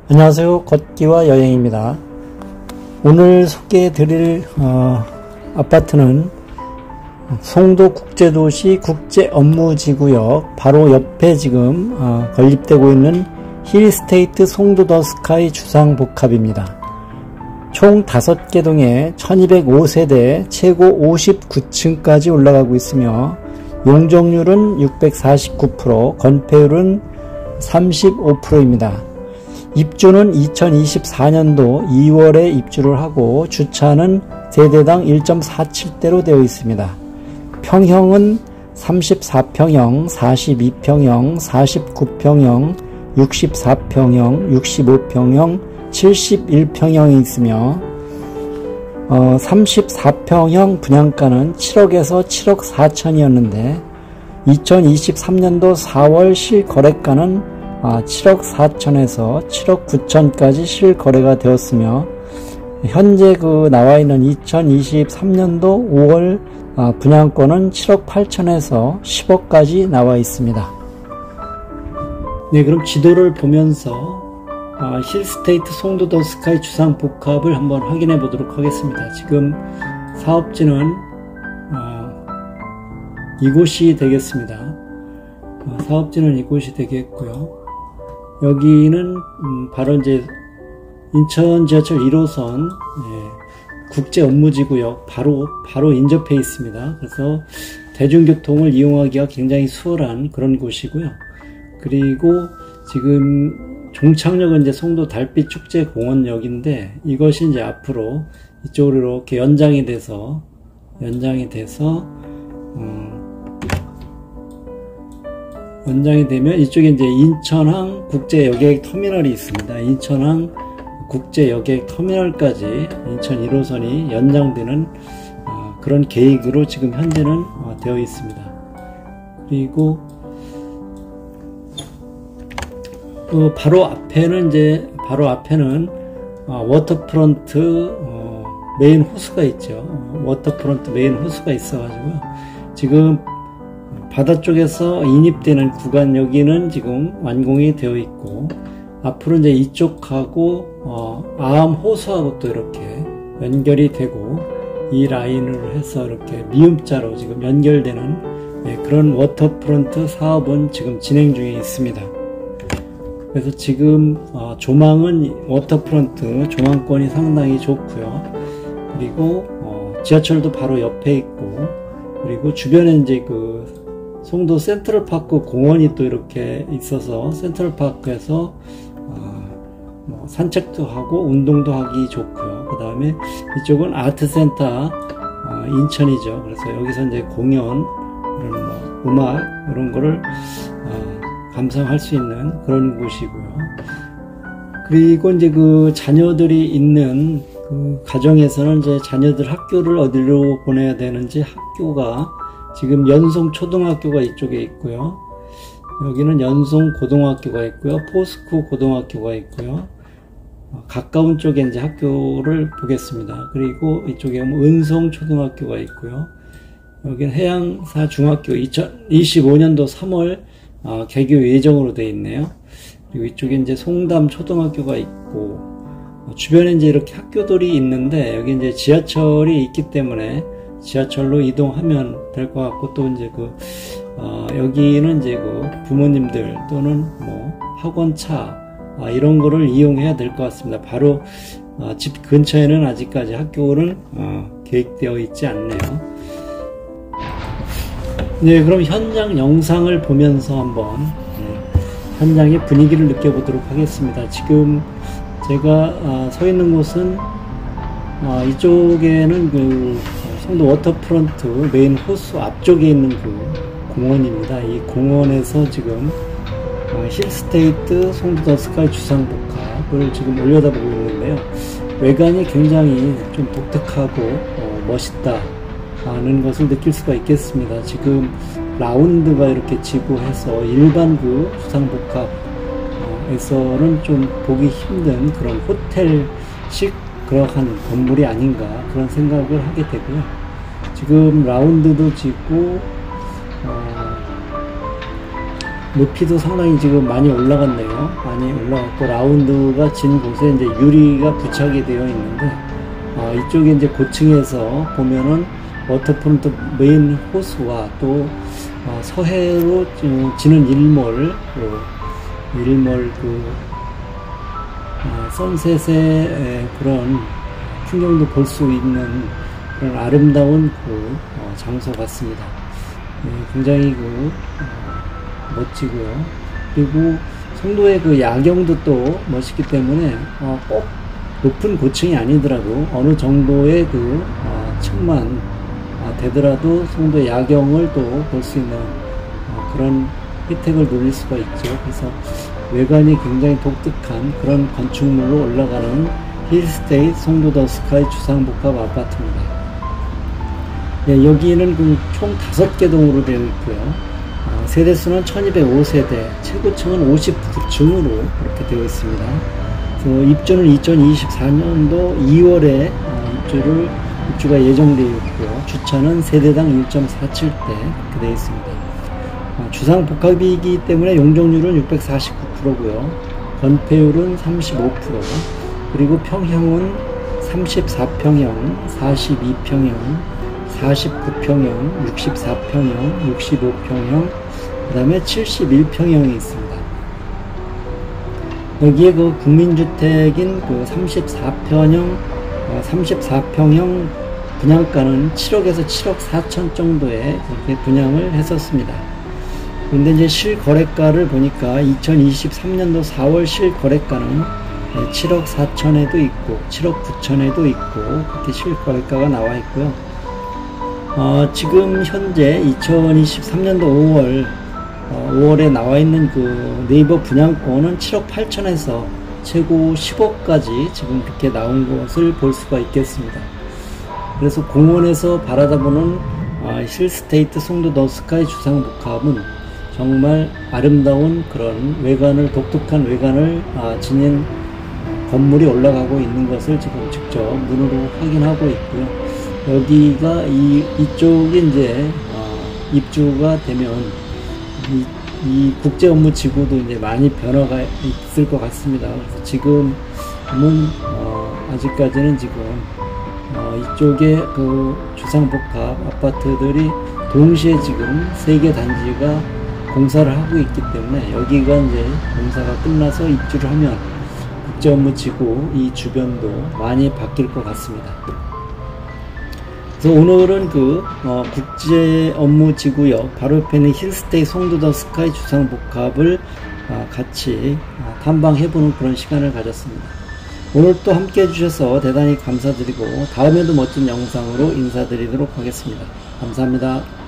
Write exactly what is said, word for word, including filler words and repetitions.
안녕하세요. 걷기와 여행입니다. 오늘 소개해 드릴 어, 아파트는 송도 국제도시 국제업무지구역 바로 옆에 지금 어, 건립되고 있는 힐스테이트 송도 더 스카이 주상복합입니다. 총 다섯 개 동에 천이백오 세대 최고 오십구 층까지 올라가고 있으며 용적률은 육백사십구 퍼센트, 건폐율은 삼십오 퍼센트입니다. 입주는 이천이십사 년도 이월에 입주를 하고 주차는 세대당 일 점 사칠 대로 되어 있습니다. 평형은 삼십사 평형, 사십이 평형, 사십구 평형, 육십사 평형, 육십오 평형, 칠십일 평형이 있으며 어, 삼십사 평형 분양가는 칠억에서 칠억 사천이었는데 이천이십삼 년도 사월 실거래가는 아, 칠억 사천에서 칠억 구천까지 실거래가 되었으며 현재 그 나와 있는 이천이십삼 년도 오월 아, 분양권은 칠억 팔천에서 십억까지 나와 있습니다. 네, 그럼 지도를 보면서 아, 힐스테이트 송도 더 스카이 주상복합을 한번 확인해 보도록 하겠습니다. 지금 사업지는 아, 이곳이 되겠습니다. 아, 사업지는 이곳이 되겠고요. 여기는 음, 바로 이제 인천 지하철 일 호선 예, 국제업무지구역 바로 바로 인접해 있습니다. 그래서 대중교통을 이용하기가 굉장히 수월한 그런 곳이고요. 그리고 지금 종착역은 이제 송도 달빛축제공원역인데 이것이 이제 앞으로 이쪽으로 이렇게 연장이 돼서 연장이 돼서 음, 연장이 되면 이쪽에 이제 인천항 국제여객 터미널이 있습니다. 인천항 국제여객 터미널까지 인천 일 호선이 연장되는 어, 그런 계획으로 지금 현재는 어, 되어 있습니다. 그리고 또 바로 앞에는 이제 바로 앞에는 어, 워터프론트 어, 메인 호수가 있죠. 어, 워터프론트 메인 호수가 있어가지고요. 지금 바다 쪽에서 인입되는 구간 여기는 지금 완공이 되어 있고 앞으로 이제 이쪽하고 어, 아암 호수하고 또 이렇게 연결이 되고 이 라인으로 해서 이렇게 미음자로 지금 연결되는 네, 그런 워터프론트 사업은 지금 진행 중에 있습니다. 그래서 지금 어, 조망은 워터프론트 조망권이 상당히 좋고요. 그리고 어, 지하철도 바로 옆에 있고 그리고 주변에 이제 그 송도 센트럴파크 공원이 또 이렇게 있어서 센트럴파크에서 어, 뭐 산책도 하고 운동도 하기 좋고요. 그 다음에 이쪽은 아트센터 어, 인천이죠. 그래서 여기서 이제 공연, 이런 뭐 음악 이런 거를 어, 감상할 수 있는 그런 곳이고요. 그리고 이제 그 자녀들이 있는 그 가정에서는 이제 자녀들 학교를 어디로 보내야 되는지 학교가 지금 연송초등학교가 이쪽에 있고요. 여기는 연송고등학교가 있고요. 포스코 고등학교가 있고요. 가까운 쪽에 이제 학교를 보겠습니다. 그리고 이쪽에 은송초등학교가 있고요. 여기는 해양사 중학교 이천이십오 년도 삼월 아, 개교 예정으로 되어 있네요. 그리고 이쪽에 이제 송담초등학교가 있고 주변에 이제 이렇게 학교들이 있는데 여기 이제 지하철이 있기 때문에 지하철로 이동하면 될 것 같고 또 이제 그 어, 여기는 이제 그 부모님들 또는 뭐 학원차 아, 이런 거를 이용해야 될 것 같습니다. 바로 어, 집 근처에는 아직까지 학교는 어, 계획되어 있지 않네요. 네, 그럼 현장 영상을 보면서 한번 네, 현장의 분위기를 느껴보도록 하겠습니다. 지금 제가 어, 서 있는 곳은 어, 이쪽에는 그 송도 워터프론트 메인 호수 앞쪽에 있는 그 공원입니다. 이 공원에서 지금 어, 힐스테이트 송도 더 스카이 주상복합을 지금 올려다보고 있는데요. 외관이 굉장히 좀 독특하고 어, 멋있다는 것을 느낄 수가 있겠습니다. 지금 라운드가 이렇게 지고 해서 일반 그 주상복합에서는 좀 보기 힘든 그런 호텔식 그러한 건물이 아닌가 그런 생각을 하게 되고요. 지금 라운드도 짓고 어, 높이도 상당히 지금 많이 올라갔네요. 많이 올라갔고, 라운드가 진 곳에 이제 유리가 부착이 되어 있는데, 어, 이쪽에 이제 고층에서 보면은 워터프론트 메인 호수와 또 어, 서해로 지는 일몰, 그 일몰 그 어, 선셋의 그런 풍경도 볼 수 있는 그런 아름다운 그 어, 장소 같습니다. 네, 굉장히 그 어, 멋지고요. 그리고 송도의 그 야경도 또 멋있기 때문에 어, 꼭 높은 고층이 아니더라도 어느 정도의 그 어, 층만 어, 되더라도 송도의 야경을 또 볼 수 있는 어, 그런 혜택을 누릴 수가 있죠. 그래서 외관이 굉장히 독특한 그런 건축물로 올라가는 힐스테이 송도 더 스카이 주상복합 아파트입니다. 네, 여기는 그 총 다섯 개 동으로 되어 있고요. 어, 세대수는 천이백오 세대, 최고층은 오십구 층으로 그렇게 되어 있습니다. 그 입주는 이천이십사 년도 이월에 어, 입주를 입주가 예정되어 있고요. 주차는 세대당 일 점 사칠 대 그렇게 되어 있습니다. 어, 주상복합이기 때문에 용적률은 육백사십구 퍼센트고요. 건폐율은 삼십오 퍼센트, 그리고 평형은 삼십사 평형, 사십이 평형, 사십구 평형, 육십사 평형, 육십오 평형, 그 다음에 칠십일 평형이 있습니다. 여기에 그 국민주택인 그 삼십사 평형, 어, 삼십사 평형 분양가는 칠억에서 칠억 사천 정도에 그렇게 분양을 했었습니다. 그런데 이제 실거래가를 보니까 이천이십삼 년도 사월 실거래가는 칠억 사천에도 있고 칠억 구천에도 있고 그렇게 실거래가가 나와 있고요. 어, 지금 현재 이천이십삼 년도 오월 어, 오월에 나와 있는 그 네이버 분양권은 칠억 팔천에서 최고 십억까지 지금 그렇게 나온 것을 볼 수가 있겠습니다. 그래서 공원에서 바라다보는 어, 힐스테이트 송도 더 스카이 주상복합은 정말 아름다운 그런 외관을, 독특한 외관을 아, 지닌 건물이 올라가고 있는 것을 지금 직접 눈으로 확인하고 있고요. 여기가 이, 이쪽이 이제 어, 입주가 되면 이, 이 국제 업무 지구도 이제 많이 변화가 있을 것 같습니다. 그래서 지금은 어, 아직까지는 지금 어, 이쪽에 그 주상복합 아파트들이 동시에 지금 세 개 단지가 공사를 하고 있기 때문에 여기가 이제 공사가 끝나서 입주를 하면 국제 업무 지구 이 주변도 많이 바뀔 것 같습니다. 그래서 오늘은 그 어, 국제 업무 지구역 바로 옆에 있는 힐스테이 송도 더 스카이 주상복합을 어, 같이 어, 탐방해보는 그런 시간을 가졌습니다. 오늘 또 함께 해주셔서 대단히 감사드리고 다음에도 멋진 영상으로 인사드리도록 하겠습니다. 감사합니다.